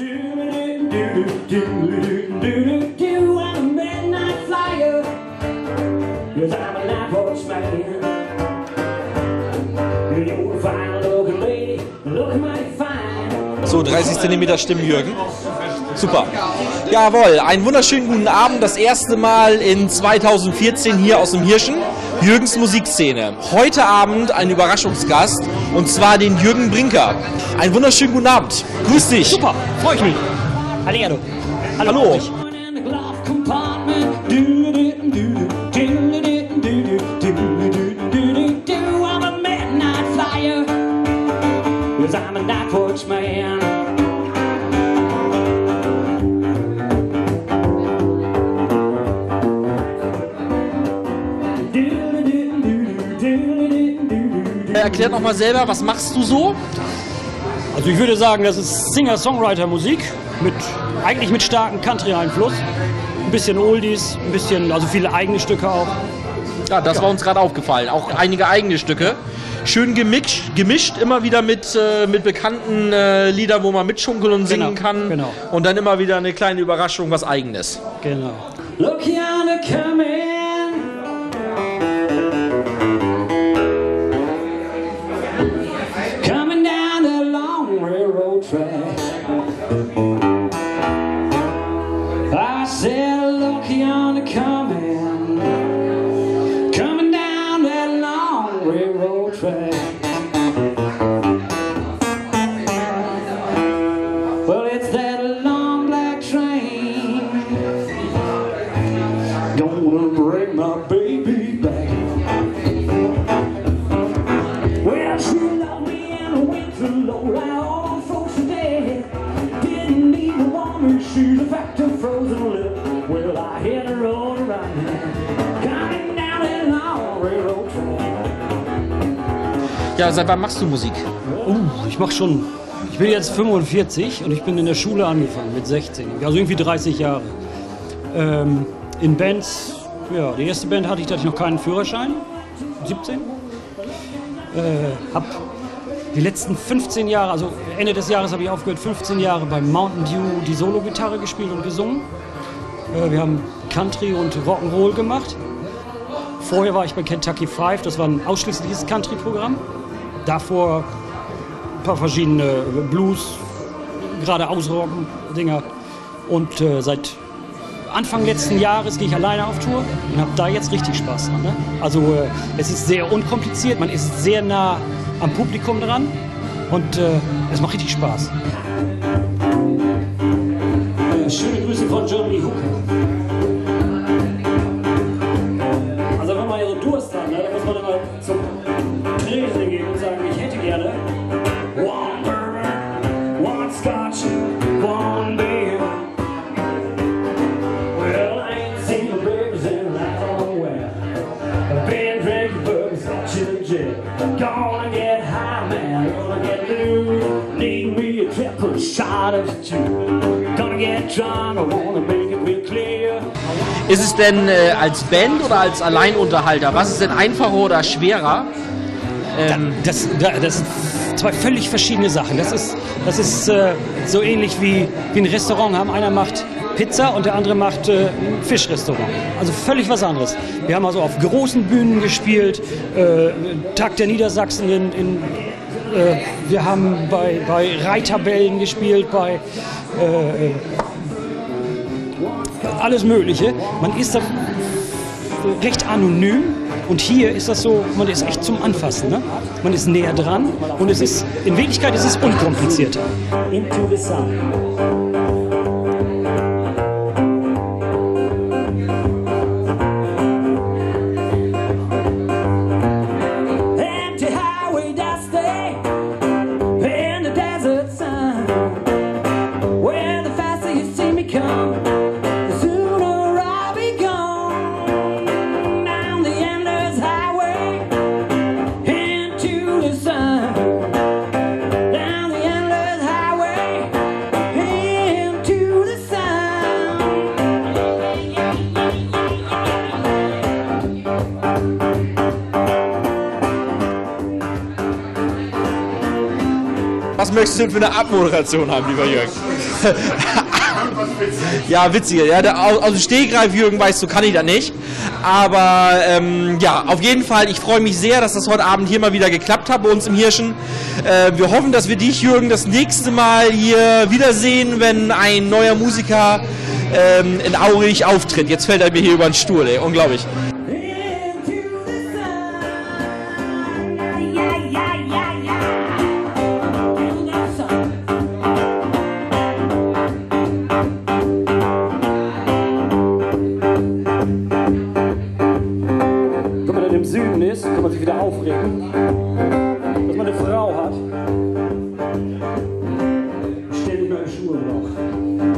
So, 30 cm Stimmen, Jürgen. Super. Jawohl, einen wunderschönen guten Abend. Das erste Mal in 2014 hier aus dem Hirschen. Jürgens Musikszene. Heute Abend ein Überraschungsgast, und zwar den Jürgen Brinker. Einen wunderschönen guten Abend. Grüß dich. Super, freue ich mich. Hallihallo. Hallo. Erklärt noch mal selber, was machst du so? Also ich würde sagen, das ist Singer-Songwriter-Musik, eigentlich mit starkem Country-Einfluss. Ein bisschen Oldies, ein bisschen, also viele eigene Stücke auch. Ja, das war uns gerade aufgefallen. Auch einige eigene Stücke. Schön gemischt immer wieder mit bekannten Liedern, wo man mitschunkeln und singen kann. Genau. Und dann immer wieder eine kleine Überraschung, was Eigenes. Genau. Look yonder coming. Coming down the long railroad track. I said, look yonder coming. Coming down that long railroad track. Well, it's that long black train. Gonna bring my baby back. Well, she loved me and went to low down. All the folks are dead. Didn't even want me. She's a factor frozen lip. Well, I hit her on the right hand. Coming down that long railroad track. Ja, seit wann machst du Musik? Ich bin jetzt 45 und ich bin in der Schule angefangen mit 16. Also irgendwie 30 Jahre. In Bands, ja, die erste Band hatte ich noch keinen Führerschein. 17. Hab die letzten 15 Jahre, also Ende des Jahres habe ich aufgehört, 15 Jahre beim Mountain Dew die Solo-Gitarre gespielt und gesungen. Wir haben Country und Rock'n'Roll gemacht. Vorher war ich bei Kentucky Five, das war ein ausschließliches Country-Programm. Davor ein paar verschiedene Blues, gerade Ausrocken-Dinger. Und seit Anfang letzten Jahres gehe ich alleine auf Tour und habe da jetzt richtig Spaß dran. Ne? Also es ist sehr unkompliziert, man ist sehr nah am Publikum dran und es macht richtig Spaß. Schöne Grüße von John Lee Hooker. Also wenn man hier so Durst hat, ne, dann muss man immer zum Tresen gehen und sagen, ich hätte gerne one bourbon, one scotch, one beer. Well, I ain't seen the babies in a long while. I've been drinking bourbon, scotch and jet. Gonna get high, man, gonna get loose. Need me a triple shot of juice. Gonna get drunk, I wanna make it real clear. Ist es denn als Band oder als Alleinunterhalter? Was ist denn einfacher oder schwerer? Das sind zwei völlig verschiedene Sachen. Das ist so ähnlich wie ein Restaurant haben. Einer macht Pizza und der andere macht ein Fischrestaurant. Also völlig was anderes. Wir haben also auf großen Bühnen gespielt, Tag der Niedersachsen wir haben bei Reiterbällen gespielt, bei alles Mögliche. Man ist da recht anonym und hier ist das so, man ist echt zum Anfassen. Ne? Man ist näher dran und in Wirklichkeit ist es unkomplizierter. Into the sun. denn für eine Abmoderation haben, lieber Jürgen? Ja, witziger. Ja, aus dem Stegreif, Jürgen, weißt du, kann ich das nicht. Aber ja, auf jeden Fall, ich freue mich sehr, dass das heute Abend hier mal wieder geklappt hat bei uns im Hirschen. Wir hoffen, dass wir dich, Jürgen, das nächste Mal hier wiedersehen, wenn ein neuer Musiker in Aurich auftritt. Jetzt fällt er mir hier über den Stuhl, ey. Unglaublich. Im Süden ist, kann man sich wieder aufregen, dass man eine Frau hat. Ständig neue Schuhe braucht.